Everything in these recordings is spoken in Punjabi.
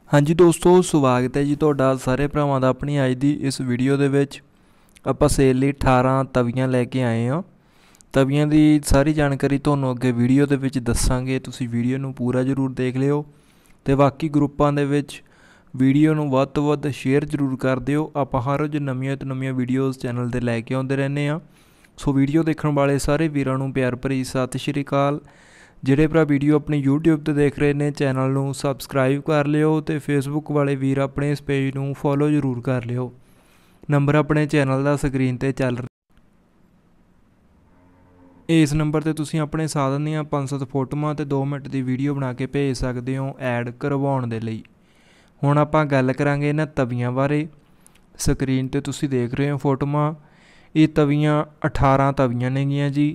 हाँ जी दोस्तों, स्वागत है जी तुहाडा सारे भरावां दा अपनी अज दी इस वीडियो दे विच। आपां सेल लई 18 तवियां लैके आए हाँ। तवियां दी सारी जानकारी तुहानूं अगे वीडियो दे विच दस्सांगे, तुसीं वीडियो नूं पूरा जरूर देख लिओ ते बाकी ग्रुपां दे विच वीडियो नूं वध तों वध शेयर जरूर कर दिओ। आपां हर रोज़ नवीआं तो नवीआं वीडियोज़ चैनल ते लैके आउंदे रहिंदे हाँ। सो वीडियो देखण वाले सारे वीरां नूं प्यार भरी सत श्री अकाल। ਜਿਹੜੇ ਭਰਾ ਵੀਡੀਓ ਆਪਣੀ YouTube ਤੇ ਦੇਖ ਰਹੇ ਨੇ ਚੈਨਲ ਨੂੰ ਸਬਸਕ੍ਰਾਈਬ ਕਰ ਲਿਓ ਤੇ ਫੇਸਬੁੱਕ ਵਾਲੇ ਵੀਰ ਆਪਣੇ ਇਸ ਪੇਜ ਨੂੰ ਫੋਲੋ ਜ਼ਰੂਰ ਕਰ ਲਿਓ। ਨੰਬਰ ਆਪਣੇ ਚੈਨਲ ਦਾ ਸਕਰੀਨ ਤੇ ਚੱਲ ਰਿਹਾ। ਇਸ ਨੰਬਰ ਤੇ ਤੁਸੀਂ ਆਪਣੇ ਸਾਧਨ ਦੀਆਂ 5-7 ਫੋਟੋਆਂ ਤੇ 2 ਮਿੰਟ ਦੀ ਵੀਡੀਓ ਬਣਾ ਕੇ ਭੇਜ ਸਕਦੇ ਹੋ ਐਡ ਕਰਵਾਉਣ ਦੇ ਲਈ। ਹੁਣ ਆਪਾਂ ਗੱਲ ਕਰਾਂਗੇ ਇਹਨਾਂ ਤਵੀਆਂ ਬਾਰੇ। ਸਕਰੀਨ ਤੇ ਤੁਸੀਂ ਦੇਖ ਰਹੇ ਹੋ ਫੋਟੋਆਂ। ਇਹ ਤਵੀਆਂ 18 ਤਵੀਆਂ ਨੇਗੀਆਂ ਜੀ।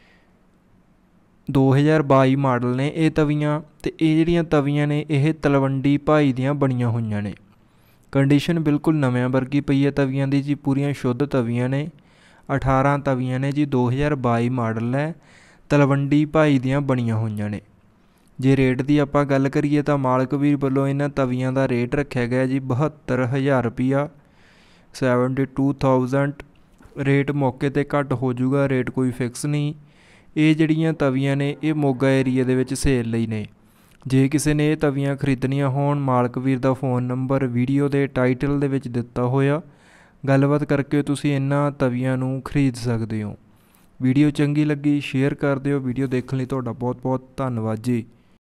2022 ਮਾਡਲ ਨੇ ਇਹ ਤਵੀਆਂ ਤੇ ਇਹ ਜਿਹੜੀਆਂ ਤਵੀਆਂ ਨੇ ਇਹ ਤਲਵੰਡੀ ਭਾਈ ਦੀਆਂ ਬਣੀਆਂ ਹੋਈਆਂ ਨੇ। ਕੰਡੀਸ਼ਨ ਬਿਲਕੁਲ ਨਵਿਆਂ ਵਰਗੀ ਪਈ ਹੈ ਤਵੀਆਂ ਦੀ ਜੀ, ਪੂਰੀਆਂ ਸ਼ੁੱਧ ਤਵੀਆਂ ਨੇ। 18 ਤਵੀਆਂ ਨੇ ਜੀ, 2022 ਮਾਡਲ ਹੈ, ਤਲਵੰਡੀ ਭਾਈ ਦੀਆਂ ਬਣੀਆਂ ਹੋਈਆਂ ਨੇ। ਜੇ ਰੇਟ ਦੀ ਆਪਾਂ ਗੱਲ ਕਰੀਏ ਤਾਂ ਮਾਲਕ ਵੀਰ ਵੱਲੋਂ ਇਹਨਾਂ ਤਵੀਆਂ ਦਾ ਰੇਟ ਰੱਖਿਆ ਗਿਆ ਜੀ 72,000 ਰੁਪਈਆ, 72,000। ਰੇਟ ਮੌਕੇ 'ਤੇ ਘੱਟ ਹੋ ਜੂਗਾ, ਰੇਟ ਕੋਈ ਫਿਕਸ ਨਹੀਂ। ਇਹ ਜਿਹੜੀਆਂ ਤਵੀਆਂ ਨੇ ਇਹ ਮੋਗਾ ਏਰੀਏ ਦੇ ਵਿੱਚ ਸੇਲ ਲਈ ਨੇ। ਜੇ ਕਿਸੇ ਨੇ ਇਹ ਤਵੀਆਂ ਖਰੀਦਣੀਆਂ ਹੋਣ, ਮਾਲਕ ਵੀਰ ਦਾ ਫ਼ੋਨ ਨੰਬਰ ਵੀਡੀਓ ਦੇ ਟਾਈਟਲ ਦੇ ਵਿੱਚ ਦਿੱਤਾ ਹੋਇਆ, ਗੱਲਬਾਤ ਕਰਕੇ ਤੁਸੀਂ ਇਹਨਾਂ ਤਵੀਆਂ ਨੂੰ ਖਰੀਦ ਸਕਦੇ ਹੋ। ਵੀਡੀਓ ਚੰਗੀ ਲੱਗੀ ਸ਼ੇਅਰ ਕਰ ਦਿਓ। ਵੀਡੀਓ ਦੇਖਣ ਲਈ ਤੁਹਾਡਾ ਬਹੁਤ ਬਹੁਤ ਧੰਨਵਾਦ ਜੀ।